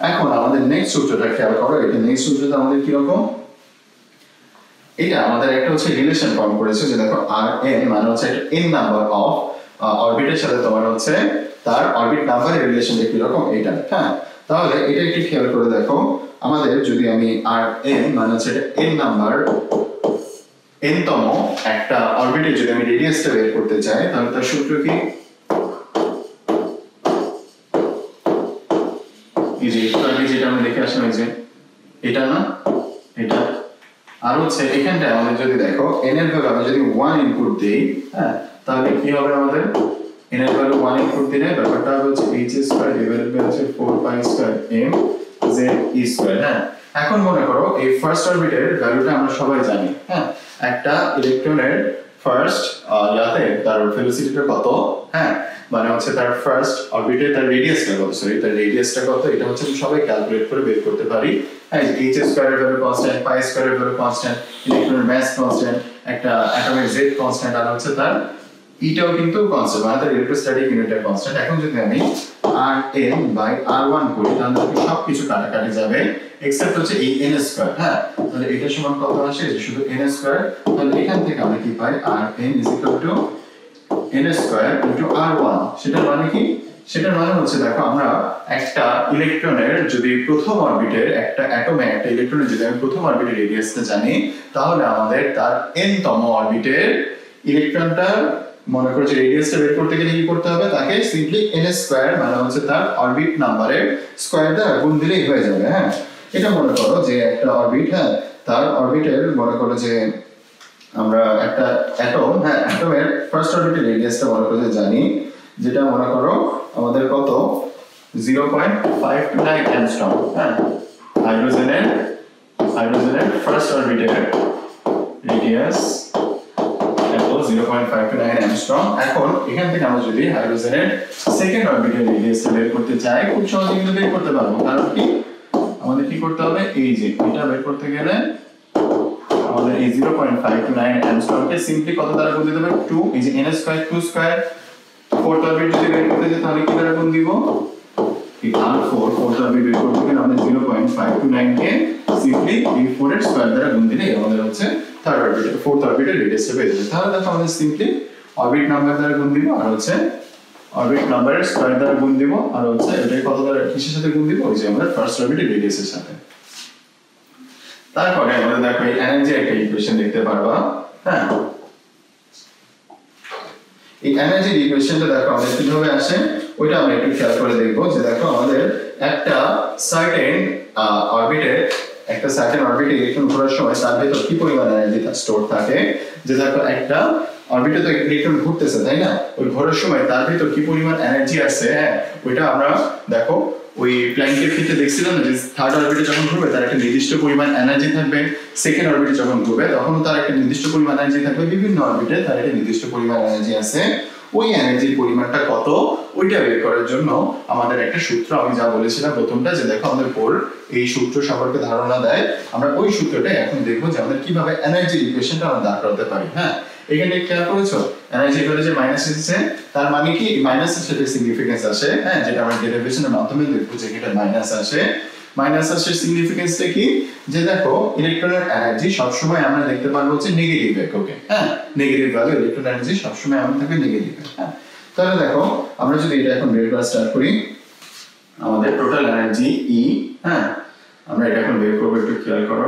এখন আমাদের নেক্সট সূত্রটা খেয়াল করো, এটা নেক্সট সূত্রটা আমাদের কি রকম, এটা আমাদের একটা হচ্ছে রিলেশন ফর্ম করেছে যে দেখো Rn মানে হচ্ছে n নাম্বার অফ অরবিটের সাথে তোমার হচ্ছে তার অরবিট নাম্বারের রিলেশনটা কি রকম এটা। হ্যাঁ, তাহলে এটা একটু খেয়াল করে দেখো, আমাদের যদি আমি Rn মানে হচ্ছে n নাম্বার n তম একটা অরবিটের যদি আমি রেডিয়াসটা বের করতে চাই তাহলে তার সূত্র কি, এই যে যেটা আমরা দেখে আসলাম এই যে এটা না এটা, আর হচ্ছে এখানটা আমাদের যদি দেখো n এর ভ্যালু আমি যদি 1 ইনপুট দেই, হ্যাঁ তাহলে কি হবে আমাদের n এর ভ্যালু 1 ইনপুট দিলে ব্যাপারটা হচ্ছে h² ডিভাইডেড বাই হচ্ছে 4π² m z e²। হ্যাঁ, এখন মনে করো এই ফার্স্ট অরবিটের ভ্যালুটা আমরা সবাই জানি। হ্যাঁ, একটা ইলেকট্রনের ফার্স্ট ইয়াতে তার ভেলোসিটিটা কত, হ্যাঁ মানে হচ্ছে তার ফার্স্ট অরবিটে তার রেডিয়াসটা কত, সরি তার রেডিয়াসটা কত, এটা হচ্ছে আমরা সবাই ক্যালকুলেট করে বের করতে পারি। হ্যাঁ, h² এর ভ্যালু কনস্ট্যান্ট, π² এর ভ্যালু কনস্ট্যান্ট, ইলেকট্রনের মাস কনস্ট্যান্ট, একটা অ্যাটমের z কনস্ট্যান্ট, আর হচ্ছে তার ইটাও কিন্তু কনস্ট্যান্ট, মানে তার ইলেকট্রোস্ট্যাটিক ইউনিটটা কনস্ট্যান্ট। এখন যদি আমি Rn বাই R1 করি তাহলে সবকিছু কাটাকাটি যাবে এক্সেপ্ট হচ্ছে এই n²। হ্যাঁ, তাহলে এটা সমান কত আসে, যে শুধু n²। তাহলে এখান থেকে আমরা কি পাই, Rn n² R1। সেটার মানে কি, সেটার মানে হচ্ছে দেখো আমরা একটা ইলেকট্রনের যদি প্রথম অরবিটের একটা অ্যাটমে একটা ইলেকট্রনের যদি আমি প্রথম অরবিটের রেডিয়াসটা জানি তাহলে আমাদের তার n তম অরবিটের ইলেকট্রনটার মনে করো যে রেডিয়াসটা বের করতে গেলে কি করতে হবে, তাকে সিম্পলি n² মানে হচ্ছে তার অরবিট নাম্বারের স্কয়ার দ্বারা গুণ দিলেই হয়ে যাবে। হ্যাঁ, এটা মনে করো যে একটা অরবিট, হ্যাঁ তার অরবিটের মনে করো যে আমরা একটা অ্যাটম, হ্যাঁ অ্যাটমের ফার্স্ট অরবিটের রেডিয়াসটা মনে করো যে জানি, যেটা মনে করো আমাদের কত 0.529 অ্যাংস্ট্রম। হ্যাঁ, হাইড্রোজেনের ফার্স্ট অরবিটের রেডিয়াস এত 0.529 অ্যাংস্ট্রম। এখন এখান থেকে আমরা যদি হাইড্রোজেনের সেকেন্ড অরবিটের রেডিয়াসটা বের করতে চাই খুব সহজে কিন্তু বের করতে পারবো, কারণ কি আমাদের কি করতে হবে, এই যে এটা বের করতে গেলে আমাদের এই 0.529 অ্যাংস্ট্রমকে সিম্পলি কত দ্বারা গুণ দিতে হবে, 2, এই যে n² 2², ফোর্থ অরবিট যদি বের করতে চাই তাহলে কি দ্বারা গুণ দিব, এই R4 ফোর্থ অরবিট বের করতে গেলে আমাদের 0.529 কে সিম্পলি এই 4 এর স্কয়ার দ্বারা গুণ দিলে আমাদের হচ্ছে থার্ড অরবিটের ফোর্থ অরবিটের রেডিয়াসটা পেয়ে যাবে। তাহলে দেখো আমাদের সিম্পলি অরবিট নাম্বার দ্বারা গুণ দিব আর হচ্ছে অরবিট নাম্বারের স্কয়ার দ্বারা গুণ দিব আর হচ্ছে এটাই কত দ্বারা কিসের সাথে গুণ দিব, ওই যে আমাদের ফার্স্ট অরবিটের রেডিয়াসের সাথে। তারপরে আমাদের দেখো এই এনার্জি একটা ইকুয়েশন দেখতে পারবা। হ্যাঁ, এই এনার্জির ইকুয়েশনটা দেখো আমাদের কিভাবে আসে ওইটা আমরা একটু খেয়াল করে দেখব। যে দেখো আমাদের একটা সার্টেন অরবিটে ইলেকট্রন ঘোরার সময় তার ভিতর কি পরিমাণ এনার্জি স্টোর থাকে, যে দেখো একটা অরবিটে তো ইলেকট্রন ঘুরতেছে তাই না, ওই ঘোরার সময় তার ভিতর কি পরিমাণ এনার্জি আছে, হ্যাঁ ওইটা আমরা দেখো ওই প্ল্যাঙ্কের ক্ষেত্রে দেখছিলাম না, যে থার্ড অরবিটে যখন ঘুরবে তার একটা নির্দিষ্ট পরিমাণ এনার্জি থাকবে, সেকেন্ড অরবিটে যখন ঘুরবে তখন তার একটা নির্দিষ্ট পরিমাণ এনার্জি থাকবে, বিভিন্ন অরবিটে তার একটা নির্দিষ্ট পরিমাণ এনার্জি আছে। ওই এনার্জির পরিমাণটা কত ওইটা বের করার জন্য আমাদের একটা সূত্র, আমি যা বলেছিলাম প্রথমটা, যে দেখো আমাদের বোর্ড এই সূত্র সম্পর্কে ধারণা দেয়, আমরা ওই সূত্রটা এখন দেখবো যে আমাদের কিভাবে এনার্জির ইকুয়েশনটা আমরা দাঁড় করাতে পারি। হ্যাঁ, এখানে খেয়াল করেছো এনার্জি ইকুয়াল যে মাইনাস এসেছে, তার মানে কি মাইনাসের সাথে সিগনিফিকেন্স আসে, হ্যাঁ যেটা আমরা ডেরিভেশনের মাধ্যমে দেখবো যে এটা মাইনাস আসে। মাইনাস আসের সিগনিফিকেন্সটা কি, যে দেখো ইলেকট্রনের এনার্জি সবসময় আমরা দেখতে পারবো হচ্ছে নেগেটিভ এককে। হ্যাঁ, নেগেটিভ ভ্যালু ইলেকট্রন এনার্জি সবসময় আমাদের থাকে নেগেটিভ। হ্যাঁ, তাহলে দেখো আমরা যদি এটা এখন বের করা স্টার্ট করি, আমাদের টোটাল এনার্জি E, হ্যাঁ আমরা এটা এখন বের করবো, একটু খেয়াল করো।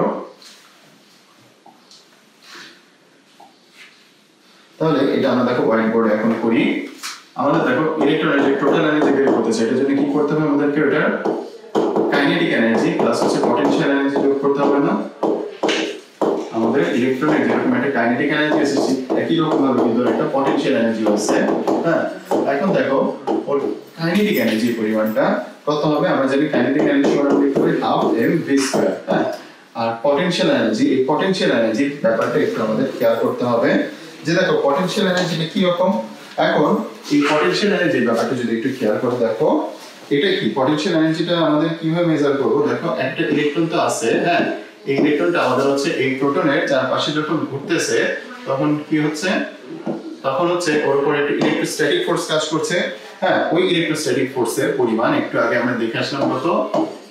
তাহলে এটা আমরা দেখো হোয়াইট বোর্ডে এখন করি। আমাদের দেখো ইলেকট্রনের যে টোটাল এনার্জি বের করতে চাই, এটার জন্য কি করতে হবে, আমাদেরকে এটা কাইনেটিক এনার্জি প্লাস হচ্ছে পটেনশিয়াল এনার্জি যোগ করতে হবে না। আমাদের ইলেকট্রনের যেরকম একটা কাইনেটিক এনার্জি আছে একই রকম ভাবে কিন্তু একটা পটেনশিয়াল এনার্জি আছে। হ্যাঁ, এখন দেখো ওর কাইনেটিক এনার্জির পরিমাণটা কত হবে, আমরা জানি কাইনেটিক এনার্জি সমান লিখতে পারি হাফ mv²। হ্যাঁ, আর পটেনশিয়াল এনার্জি, এই পটেনশিয়াল এনার্জির ব্যাপারটা একটু আমাদের খেয়াল করতে হবে, যে দেখো পটেনশিয়াল এনার্জিটা কি রকম। এখন এই পটেনশিয়াল এনার্জির ব্যাপারটা যদি একটু খেয়াল করে দেখো, এটা কি পটেনশিয়াল এনার্জিটা আমাদের কিভাবে মেজার করব, দেখো একটা ইলেকট্রন তো আছে, হ্যাঁ এই ইলেকট্রনটা আমাদের হচ্ছে এই প্রোটনের চারপাশে যখন ঘুরতেছে তখন কি হচ্ছে, তখন হচ্ছে ওর উপর একটা ইলেকট্রোস্ট্যাটিক ফোর্স কাজ করছে। হ্যাঁ, ওই ইলেকট্রোস্ট্যাটিক ফোর্সের পরিমাণ একটু আগে আমরা দেখে আসলাম কত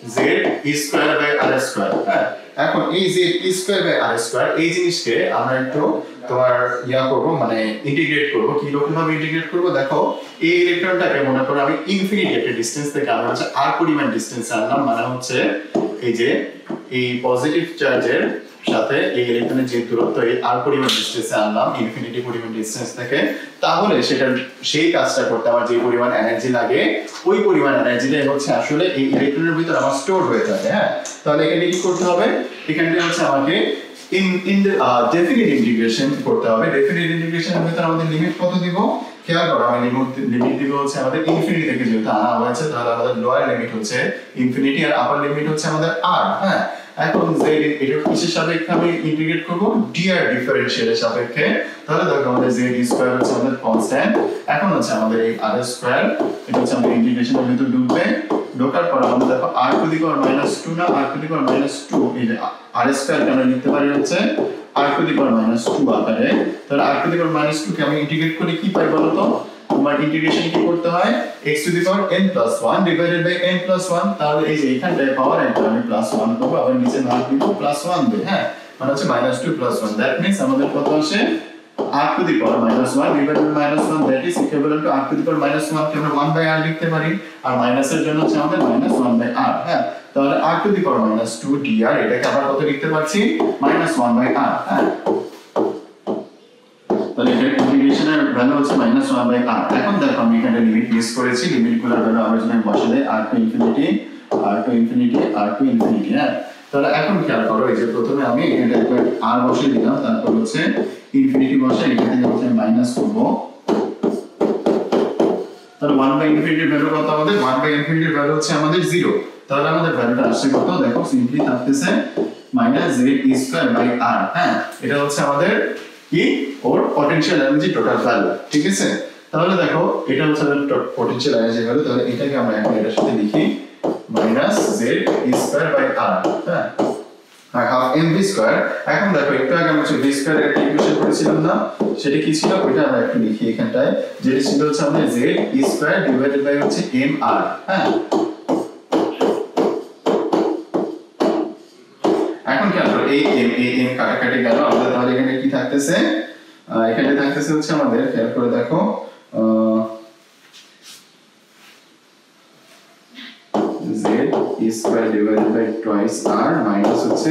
z square by r square. হ্যাঁ, এখন এই z square by r square এই জিনিসকে আমরা একটু তোমার করব, মানে ইন্টিগ্রেট করব। কি রকম ভাবে ইন্টিগ্রেট করব দেখো, এই ইলেকট্রনটাকে মনে করো আমি ইনফিনিটি একটা ডিসটেন্স থেকে আমরা হচ্ছে r পরিমাণ ডিসটেন্স আনলাম, মানে হচ্ছে এই যে এই পজিটিভ চার্জের সাথে এই ইলেকট্রনের যে দূরত্ব এই r পরিমাণ ডিসটেন্সে আনলাম ইনফিনিটি পরিমাণ ডিসটেন্স থেকে, তাহলে সেটা সেই কাজটা করতে আমার যে পরিমাণ এনার্জি লাগে ওই পরিমাণ এনার্জিটাই হচ্ছে আসলে এই ইলেকট্রনের ভিতর আমার স্টোর হয়ে থাকে। হ্যাঁ, তাহলে এখানে কি করতে হবে, এখানে হচ্ছে আমাকে in the definite integration করতে হবে। definite integration এর ভিতর আমাদের লিমিট কত দিব, খেয়াল করো আমি লিমিট দিব হচ্ছে আমাদের ইনফিনিটি থেকে যেহেতু আনা হয়েছে, তাহলে আমাদের লোয়ার লিমিট হচ্ছে ইনফিনিটি আর আপার লিমিট হচ্ছে আমাদের r। হ্যাঁ, এখন z এটা কিসের সাপেক্ষে আমি ইন্টিগ্রেট করব, dr ডিফারেনশিয়ালের সাপেক্ষে। তাহলে দেখো আমাদের z স্কয়ার হচ্ছে আমাদের কনস্ট্যান্ট, এখন হচ্ছে আমাদের এই r স্কয়ার এটা হচ্ছে আমাদের ইন্টিগ্রেশনের ভিতর ঢুকবে, ঢোকার পর আমরা দেখো r টু দি পাওয়ার -2 না r টু দি পাওয়ার -2, এই যে r স্কয়ার কে আমরা লিখতে পারি হচ্ছে r টু দি পাওয়ার -2 আকারে। তাহলে r টু দি পাওয়ার -2 কে আমি ইন্টিগ্রেট করে কি পাই বলো তো, তোমার ইন্টিগ্রেশন কি করতে হয়, x to the power n+1 divided by n+1। তাহলে এই যে এখানটায় পাওয়ার এটা আমি +1 করব, আবার নিচে ভাগ দিব +1 দেব। হ্যাঁ, মানে হচ্ছে -2 +1, দ্যাট মিন্স আমাদের কত আসে r to the power -1 divided by -1, that is equivalent to r to the power -1 কে আমরা 1/r লিখতে পারি, আর মাইনাসের জন্য হচ্ছে আমাদের -1/r। হ্যাঁ, তাহলে r to the power -2 dr এটাকে আমরা কত লিখতে পারছি, -1/r। হ্যাঁ, তাহলে এর ইন্টিগ্রেশনের ভ্যালু হচ্ছে -1/r। এখন দেখো আমি এখানে লিমিট ইউজ করেছি, লিমিটগুলোর ভ্যালু আমরা যদি বসিয়ে দেই r to infinity r to infinity r to infinity. হ্যাঁ, তাহলে এখন খেয়াল করো এই যে প্রথমে আমি এখানে একবার r বসিয়ে দিলাম, তারপর হচ্ছে ইনফিনিটি বসিয়ে এখান থেকে হচ্ছে মাইনাস করব। তাহলে 1/∞ এর ভ্যালু কত আমাদের, 1/∞ এর ভ্যালু হচ্ছে আমাদের 0। তাহলে আমাদের ভ্যালুটা আসছে কত দেখো, সিম্পলি থাকতেছে -z²/r। হ্যাঁ, এটা হচ্ছে আমাদের কি ওর পটেনশিয়াল এনার্জি টোটাল ভ্যালু, ঠিক আছে। তাহলে দেখো এটা হচ্ছে আমাদের পটেনশিয়াল এনার্জি ভ্যালু, তাহলে এটাকে আমরা এখন এটার সাথে লিখি -z²/r। হ্যাঁ, আর হাফ mv²। এখন দেখো একটু আগে আমরা v² এর ইকুয়েশন করেছিলাম না, সেটা কি ছিল ওইটা আমরা একটু লিখি এখানটায়, যেটা ছিল হচ্ছে আমাদের z² ডিভাইডেড বাই হচ্ছে mr। হ্যাঁ, এখন কি আসলে এই কাটাকাটি গেল আমাদের, তাহলে এখানে কি থাকতেছে, এখানে থাকতেছে হচ্ছে আমাদের খেয়াল করে দেখো z² divided by twice r minus হচ্ছে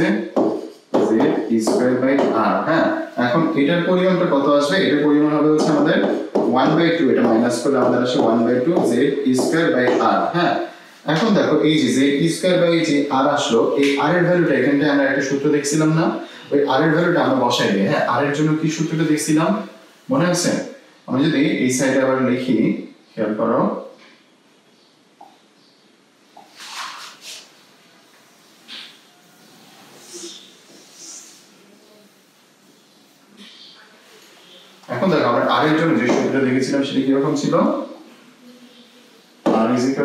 z²/r। হ্যাঁ, এখন এটার পরিমাণটা কত আসবে, এটার পরিমাণ হবে হচ্ছে আমাদের 1/2, এটা মাইনাস করলে আমাদের আসে 1/2 z²/r। হ্যাঁ, এখন দেখো এই যে z²/r আসলো, এই r এর ভ্যালুটা এখানটায় আমরা একটা সূত্র দেখছিলাম না, ওই r এর ভ্যালুটা আমরা বসাই দিই। হ্যাঁ, r এর জন্য কি সূত্রটা দেখছিলাম মনে আছে, আমি যদি এই সাইডে আবার লিখি খেয়াল করো, এখন দেখো আমরা r এর জন্য যে সূত্রটা লিখেছিলাম সেটা কি রকম ছিল, r =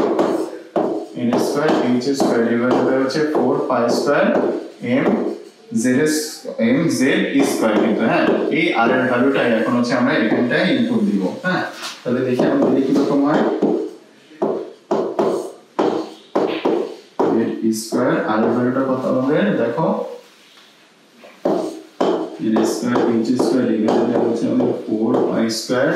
n² h² divided by হচ্ছে 4π² mz²। কিন্তু হ্যাঁ, এই r এর ভ্যালুটা এখন হচ্ছে আমরা এখানটায় ইনপুট দিব। হ্যাঁ, তাহলে দেখি আমাদের কি রকম হয়, z² r এর ভ্যালুটা কত হবে দেখো, n² h² ডিভাইডেড বাই হচ্ছে আমাদের 4π²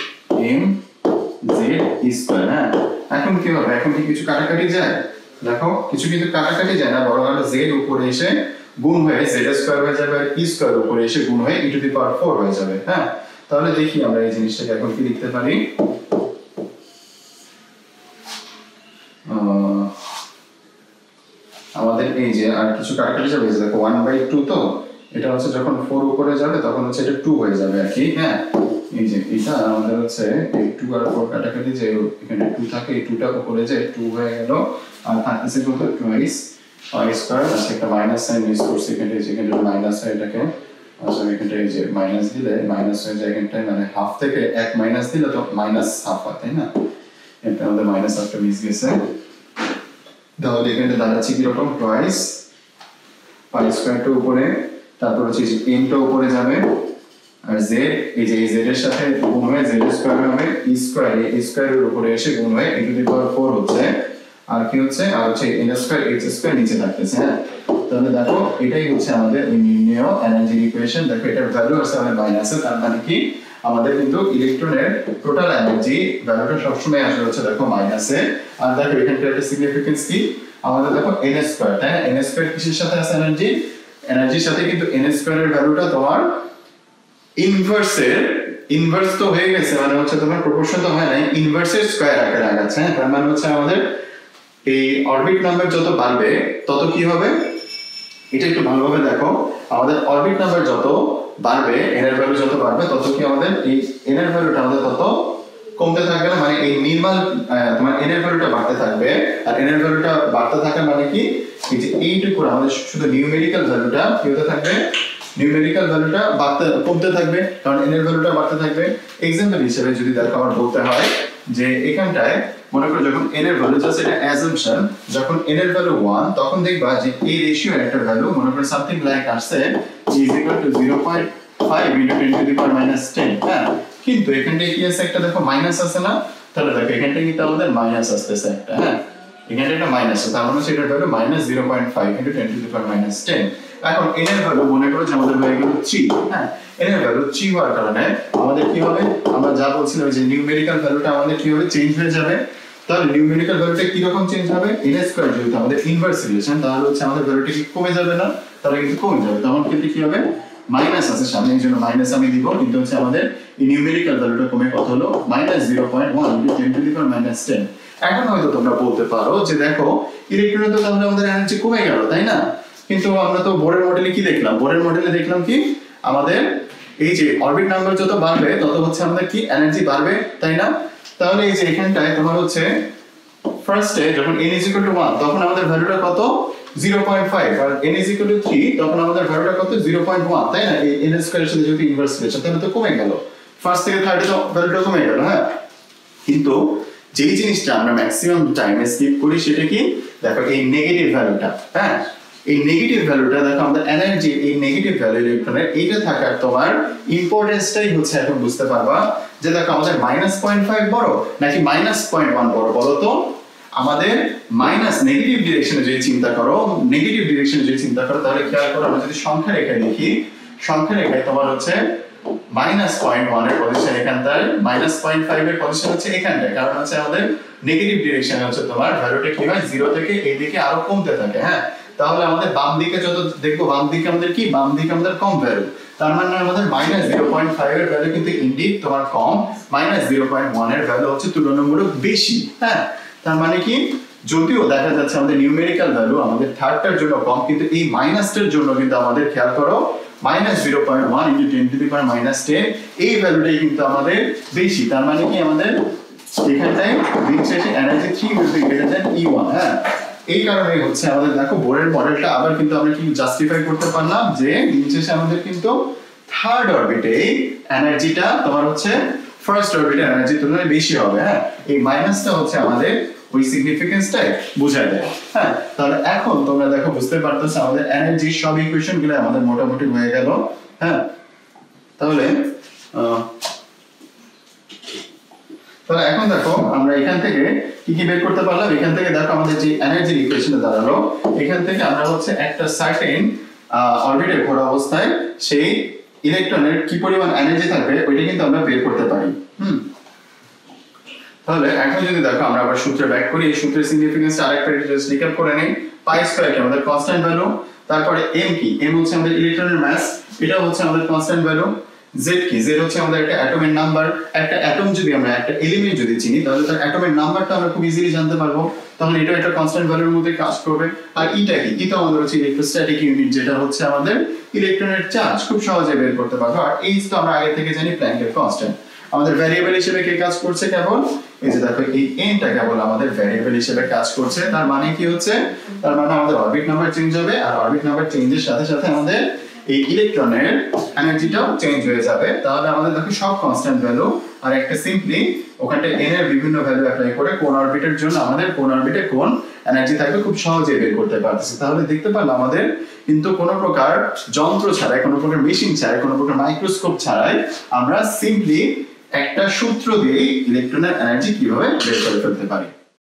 mz²। হ্যাঁ, এখন কি হবে, এখন কি কিছু কাটাকাটি যায়, দেখো কিছু কিন্তু কাটাকাটি যায় না, বরং আমরা z উপরে এসে গুণ হয়ে z² হয়ে যাবে, আর e² উপরে এসে গুণ হয়ে e⁴ হয়ে যাবে। হ্যাঁ, তাহলে দেখি আমরা এই জিনিসটাকে এখন কি লিখতে পারি, আমাদের এই যে আর কিছু কাটাকাটি যাবে, দেখো 1/2 তো এটা হচ্ছে যখন 4 উপরে যাবে তখন হচ্ছে এটা 2 হয়ে যাবে আর কি। হ্যাঁ, এই যে এটা আমাদের হচ্ছে এই 2 আর 4 কাটাকাটি, যে এখানে 2 থাকে, এই 2টা উপরে যে 2 হয়ে গেল, আর থাকতেছে কত টুয়াইস π², আছে একটা মাইনাস সাইন ইউজ করছি এখানে, যেখানে মাইনাস হয় এটাকে আসলে এখানটা এই যে মাইনাস দিলে মাইনাস হয়ে যায় এখানটায়, মানে হাফ থেকে 1 মাইনাস দিলে তো মাইনাস হাফ হয়, তাই না, এটা আমাদের মাইনাস হাফটা মিস গেছে। তাহলে এখানে দাঁড়াচ্ছে কি রকম, টুয়াইস π² উপরে, তারপর হচ্ছে n টা উপরে যাবে, আর z এই যে z এর সাথে গুণ হয়ে z² হবে e² এর উপরে এসে গুণ হয়ে e⁴ হচ্ছে, আর কি হচ্ছে আর হচ্ছে n স্কয়ার h স্কয়ার নিচে থাকতেছে হ্যাঁ তাহলে দেখো এটাই হচ্ছে আমাদের এই নির্ণেয় এনার্জি ইকুয়েশন দেখো এটার ভ্যালু আছে আমাদের মাইনাসে তার মানে কি আমাদের কিন্তু ইলেকট্রনের টোটাল এনার্জি ভ্যালুটা সবসময় আসবে হচ্ছে দেখো মাইনাসে আর দেখো এখানকার একটা সিগনিফিকেন্স কি আমাদের দেখো n স্কয়ার তাই না n স্কয়ার কিসের সাথে আছে এনার্জির সাথে কিন্তু n স্কয়ারের ভ্যালুটা তোমার ইনভার্স তো হয়ে গেছে মানে হচ্ছে তোমার প্রপোর্শন তো হয় না ইনভার্সের স্কয়ার আকারে আগাচ্ছে হ্যাঁ তার মানে হচ্ছে আমাদের এই অরবিট নাম্বার যত বাড়বে তত কি হবে এটা একটু ভালোভাবে দেখো আমাদের অরবিট নাম্বার যত বাড়বে n এর ভ্যালু যত বাড়বে তত কি আমাদের এই n এর ভ্যালুটা আমাদের তত কমতে থাকবে না মানে এই মিনিমাল তোমার n এর ভ্যালুটা বাড়তে থাকবে আর n এর ভ্যালুটা বাড়তে থাকে মানে কি এই যে এইটুকু আমাদের শুধু নিউমেরিক্যাল ভ্যালুটা কি হতে থাকবে নিউমেরিক্যাল ভ্যালুটা কমতে থাকবে কারণ n এর ভ্যালুটা বাড়তে থাকবে एग्जांपल হিসেবে যদি দেখো আমার বলতে হয় যে এখানটায় মনে করো যখন n এর ভ্যালু জাস্ট এটা অ্যাজাম্পশন যখন n এর ভ্যালু 1 তখন দেখবা যে এই রেশিও একটা ভ্যালু মনে করো সামথিং লাইক আসছে = 0.5 * 10⁻⁻10 হ্যাঁ কিন্তু এখানটায় কি আছে একটা দেখো মাইনাস আছে না তাহলে দেখো এখানটায় কিন্তু আমাদের মাইনাস আসতেছে একটা হ্যাঁ এখানটায় একটা মাইনাস আছে তার মানে সেটার ভ্যালু -0.5 * 10⁻⁻10 এখন n এর ভ্যালু মনে করো যে আমাদের হয়ে গেল 3 হ্যাঁ n এর ভ্যালু 3 হওয়ার কারণে আমাদের কি হবে আমরা যা বলছিলাম যে নিউমেরিক্যাল ভ্যালুটা আমাদের কি হবে চেঞ্জ হয়ে যাবে তাহলে নিউমেরিক্যাল ভ্যালুটা কি রকম চেঞ্জ হবে n স্কয়ার যেহেতু আমাদের ইনভার্স রিলেশন তাহলে হচ্ছে আমাদের ভ্যালুটা কি কমে যাবে না তাহলে কিন্তু কমে যাবে তখন কিন্তু কি হবে মাইনাস আছে সামনে এইজন্য মাইনাস আমি দিব কিন্তু হচ্ছে আমাদের এই নিউমেরিক্যাল ভ্যালুটা কমে কত হলো -0.1 * 10⁻⁻10 এখন হয়তো তোমরা বলতে পারো যে দেখো ইলেকট্রনে তো তাহলে আমাদের এনার্জি কমে গেল তাই না কিন্তু আমরা তো বোরের মডেলে কি দেখলাম বোরের মডেলে দেখলাম কি আমাদের এই যে অরবিট নাম্বার যত বাড়বে তত হচ্ছে আমাদের কি এনার্জি বাড়বে তাই না তাহলে এই যে এখানটায় তোমার হচ্ছে ফার্স্টে যখন n = 1 তখন আমাদের ভ্যালুটা কত 0.5 আর n = 3 তখন আমাদের ভ্যালুটা কত 0.1 তাই না এই n স্কয়ারের সাথে যদি ইনভার্স রিলেশন তাহলে তো কমে গেল ফার্স্ট থেকে থার্ডে তো ভ্যালুটা কমে গেল হ্যাঁ কিন্তু যেই জিনিসটা আমরা ম্যাক্সিমাম টাইমে স্কিপ করি সেটা কি দেখো এই নেগেটিভ ভ্যালুটা হ্যাঁ এই নেগেটিভ ভ্যালুটা দেখো আমাদের এনার্জি এই নেগেটিভ ভ্যালু ইলেকট্রনের এইটা থাকার তোমার ইম্পর্টেন্সটাই হচ্ছে এখন বুঝতে পারবা যে দেখো আমাদের -0.5 বড় নাকি -0.1 বড় বলো তো আমাদের মাইনাস নেগেটিভ ডিরেকশনে যদি চিন্তা করো তাহলে খেয়াল করো আমরা যদি সংখ্যা রেখায় দেখি সংখ্যা রেখায় তোমার হচ্ছে -0.1 এর পজিশন এখানটায় -0.5 এর পজিশন হচ্ছে এখানটায় কারণ হচ্ছে আমাদের নেগেটিভ ডিরেকশনে হচ্ছে তোমার ভ্যালুটা কি হয় 0 থেকে এই দিকে আরো কমতে থাকে হ্যাঁ তাহলে আমাদের বাম দিকে যত দেখবো বাম দিকে আমাদের কম ভ্যালু তার মানে আমাদের -0.5 এর ভ্যালু কিন্তু ইনডিড তোমার কম -0.1 এর ভ্যালু হচ্ছে তুলনামূলক বেশি হ্যাঁ তার মানে কি যদিও দেখা যাচ্ছে আমাদের নিউমেরিক্যাল ভ্যালু আমাদের থার্ডটার জন্য কম কিন্তু এই মাইনাসটার জন্য কিন্তু আমাদের খেয়াল করো -0.1 * 10⁻⁻10 এই ভ্যালুটাই কিন্তু আমাদের বেশি তার মানে কি আমাদের এখানটায় দিন শেষে energy 3 will be greater than E1 হ্যাঁ এই কারণে হচ্ছে আমাদের দেখো বোরের মডেলটা আবার কিন্তু আমরা কি জাস্টিফাই করতে পারলাম যে দিন শেষে আমাদের কিন্তু থার্ড অরবিটে এনার্জিটা তোমার হচ্ছে ফার্স্ট অরবিটে এনার্জি তুলনায় বেশি হবে হ্যাঁ এই মাইনাসটা হচ্ছে আমাদের ওই সিগনিফিকেন্সটাই বোঝায় দেয় হ্যাঁ তাহলে এখন তোমরা দেখো বুঝতে পারতেছো আমাদের এনার্জি সব ইকুয়েশনগুলো আমাদের মোটামুটি হয়ে গেল হ্যাঁ তাহলে এখন দেখো আমরা এখান থেকে কি বের করতে পারলাম এখান থেকে দেখো আমাদের যে এনার্জি ইকুয়েশনে দাঁড়ালো এখান থেকে আমরা হচ্ছে একটা সার্টেন অরবিটে ঘোরা অবস্থায় সেই ইলেকট্রনের কি পরিমাণ এনার্জি থাকবে ওইটা কিন্তু আমরা বের করতে পারি তাহলে এখন যদি দেখো আমরা আবার সূত্রে ব্যাক করি এই সূত্রের সিগনিফিকেন্সটা আরেকটা জাস্ট রিক্যাপ করে নেই পাই স্কয়ার কি আমাদের কনস্ট্যান্ট ভ্যালু তারপরে m কি m হচ্ছে আমাদের ইলেকট্রনের মাস এটা হচ্ছে আমাদের কনস্ট্যান্ট ভ্যালু z কি z হচ্ছে আমাদের একটা অ্যাটমের নাম্বার একটা অ্যাটম যদি আমরা একটা এলিমেন্ট যদি চিনি তাহলে তার অ্যাটমের নাম্বারটা আমরা খুব ইজিলি জানতে পারবো তাহলে এটা একটা কনস্ট্যান্ট ভ্যালুর মধ্যে কাজ করবে আর এটা কি এটা আমাদের হচ্ছে ইলেকট্রোস্ট্যাটিক ইউনিট যেটা হচ্ছে আমাদের ইলেকট্রনের চার্জ খুব সহজে বের করতে পারবো আর h তো আমরা আগে থেকে জানি প্ল্যাঙ্কের কনস্ট্যান্ট আমাদের ভ্যারিয়েবল হিসেবে কে কাজ করছে কেবল এই যে দেখো এই n টা কেবল আমাদের ভ্যারিয়েবল হিসেবে কাজ করছে তার মানে কি হচ্ছে তার মানে আমাদের অরবিট নাম্বার চেঞ্জ হবে আর অরবিট নাম্বার চেঞ্জের সাথে সাথে আমাদের এই ইলেকট্রনের এনার্জিটাও চেঞ্জ হয়ে যাবে তাহলে আমাদের দেখো সব কনস্ট্যান্ট ভ্যালু আর একটা সিম্পলি ওখানে n এর বিভিন্ন ভ্যালু অ্যাপ্লাই করে কোন অরবিটের জন্য আমাদের কোন অরবিটে কোন এনার্জি থাকবে খুব সহজে বের করতে পারতেছি তাহলে দেখতে পারলাম আমাদের কিন্তু কোনো প্রকার যন্ত্র ছাড়াই কোনো প্রকার মেশিন ছাড়াই কোনো প্রকার মাইক্রোস্কোপ ছাড়াই আমরা সিম্পলি একটা সূত্র দিয়ে ইলেকট্রনের এনার্জি কিভাবে বের করে ফেলতে পারি